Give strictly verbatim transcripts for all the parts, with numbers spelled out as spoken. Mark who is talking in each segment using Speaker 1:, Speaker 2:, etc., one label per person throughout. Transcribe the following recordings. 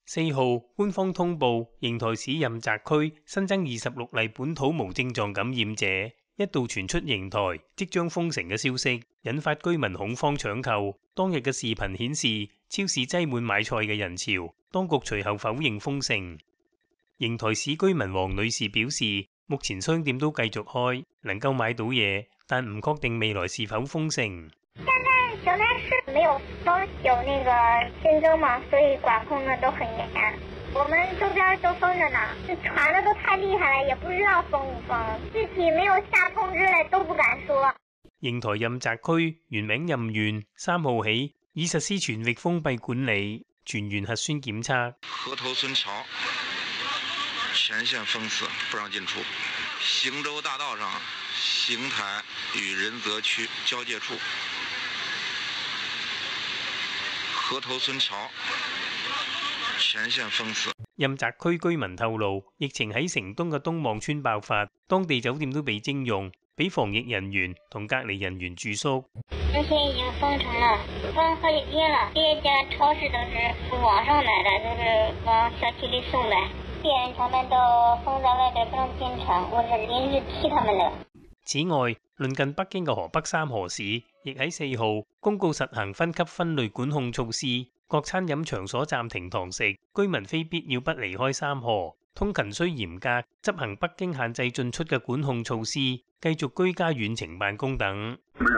Speaker 1: 四號，官方通報邢台市任澤區新增二十六例本土無症狀感染者，一度傳出邢台即將封城嘅消息，引發居民恐慌搶購。當日嘅視頻顯示超市擠滿買菜嘅人潮，當局隨後否認封城。邢台市居民黃女士表示，目前商店都繼續開，能夠買到嘢，但唔確定未來是否封城。
Speaker 2: 現在邢台市沒有封，有那個新增嘛，所以管控的都很嚴。我們周邊都封着呢，這傳的都太厲害了，也不知道封唔封，具體沒有下通知嚟都不敢說。
Speaker 1: 邢台任澤區原名任縣，三號起已實施全域封閉管理，全員核酸檢測。
Speaker 3: 河頭村橋全線封死，不讓進出。邢州大道上邢台與仁澤區交界處，河頭村橋全線封死。
Speaker 1: 任澤區居民透露，疫情喺城東嘅東望村爆發，當地酒店都被徵用，俾防疫人員同隔離人員住宿。
Speaker 2: 這些已經封城了，封好幾天了。這些家超市都是網上買的，都是往小區裏送的。店員他們都封在外邊，不能進城，我是臨時替他們的。
Speaker 1: 此外，鄰近北京嘅河北三河市亦喺四號公告實行分級分類管控措施，各餐飲場所暫停堂食，居民非必要不離開三河。通勤需嚴格執行北京限制進出嘅管控措施，繼續居家遠程辦公等。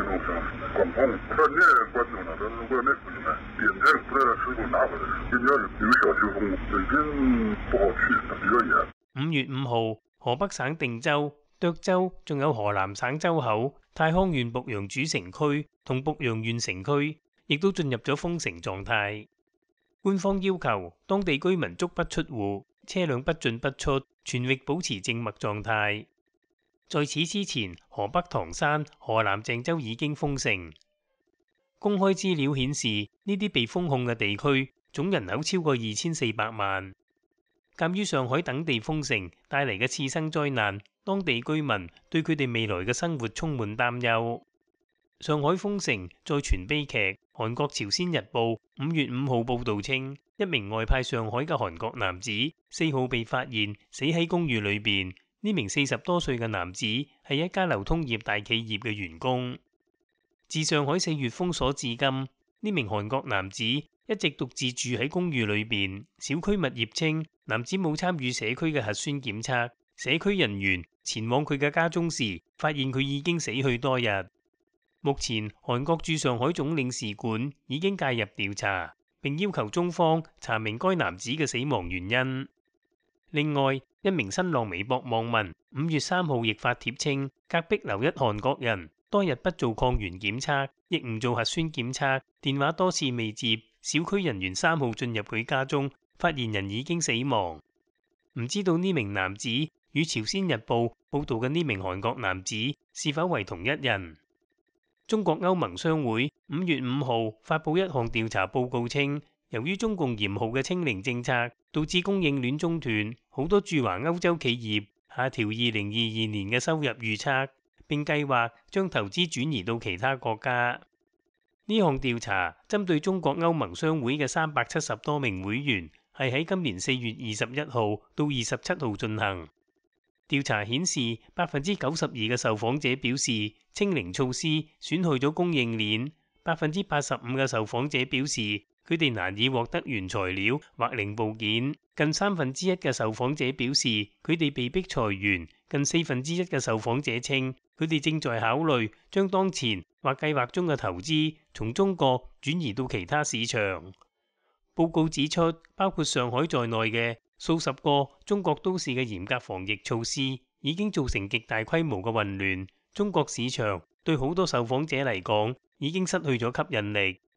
Speaker 1: 五月五號，河北省定州、涿州，仲有河南省周口、太康縣濮陽主城區同濮陽縣城區，亦都進入咗封城狀態。官方要求當地居民足不出戶，車輛不進不出，全域保持靜默狀態。在此之前，河北唐山、河南鄭州已經封城。公開資料顯示，呢啲被封控嘅地區總人口超過二千四百萬。鑑於上海等地封城帶嚟嘅次生災難，當地居民對佢哋未來嘅生活充滿擔憂。上海封城再傳悲劇，韓國朝鮮日報五月五號報導稱，一名外派上海嘅韓國男子四號被發現死喺公寓裏邊。呢名四十多歲嘅男子係一家流通業大企業嘅員工。自上海四月封鎖至今，呢名韓國男子一直獨自住喺公寓裏邊。小區物業稱，男子冇參與社區嘅核酸檢測。社區人員前往佢嘅家中時，發現佢已經死去多日。目前，韓國駐上海總領事館已經介入調查，並要求中方查明該男子嘅死亡原因。另外，一名新浪微博網民五月三號亦發帖稱，隔壁樓一韓國人多日不做抗原檢測，亦唔做核酸檢測，電話多次未接。小區人員三號進入佢家中，發現人已經死亡。唔知道呢名男子與朝鮮日報報道嘅呢名韓國男子是否為同一人？中國歐盟商會五月五號發布一項調查報告稱，由於中共嚴酷嘅清零政策，導致供應鏈中斷，好多駐華歐洲企業下調二零二二年嘅收入預測，並計劃將投資轉移到其他國家。呢項調查針對中國歐盟商會嘅三百七十多名會員，係喺今年四月二十一號到二十七號進行。調查顯示，百分之九十二嘅受訪者表示清零措施損害咗供應鏈，百分之八十五嘅受訪者表示佢哋難以獲得原材料或零部件，近三分之一嘅受訪者表示佢哋被迫裁員，近四分之一嘅受訪者稱佢哋正在考慮將當前或計劃中嘅投資從中國轉移到其他市場。報告指出，包括上海在內嘅數十個中國都市嘅嚴格防疫措施已經造成極大規模嘅混亂。中國市場對好多受訪者嚟講已經失去咗吸引力。